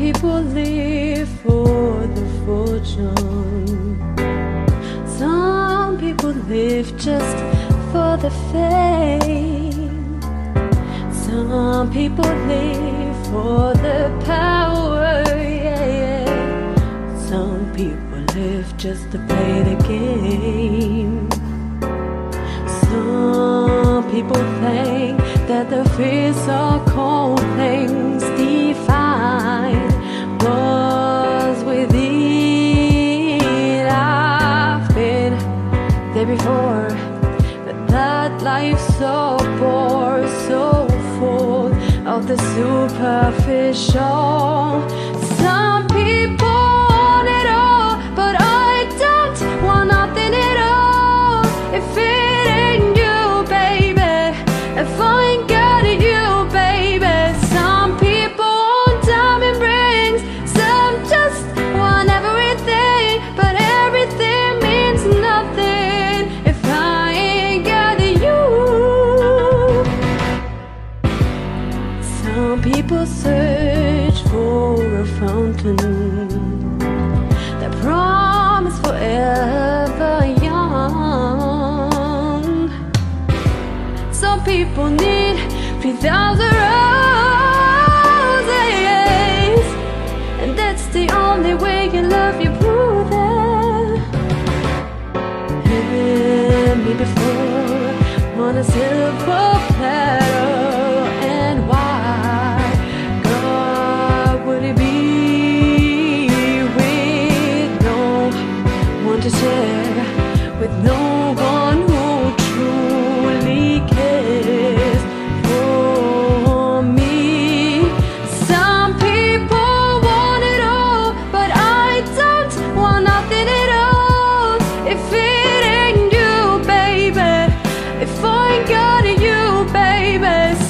people live for the fortune. Some people live just for the fame. Some people live for the power, yeah. Some people live just to play the game. Some people think that the fears are cold things define what's within. I've been there before, but that life's so poor, so full of the superficial. Some people want it all, but I don't want nothing at all. If it ain't you, baby, if I ain't got it, you, baby. Some people want diamond rings, some just want everything, but everything means nothing if I ain't got it, you. Some people search for a fountain that promise forever young. Some people need 3,000 roses, and that's the only way you love your brother. And me before on a silver platter, and why God would it be with no one to share, with no one who truly cares for me? Some people want it all, but I don't want nothing at all. If it ain't you, baby, if I ain't got it, you, baby.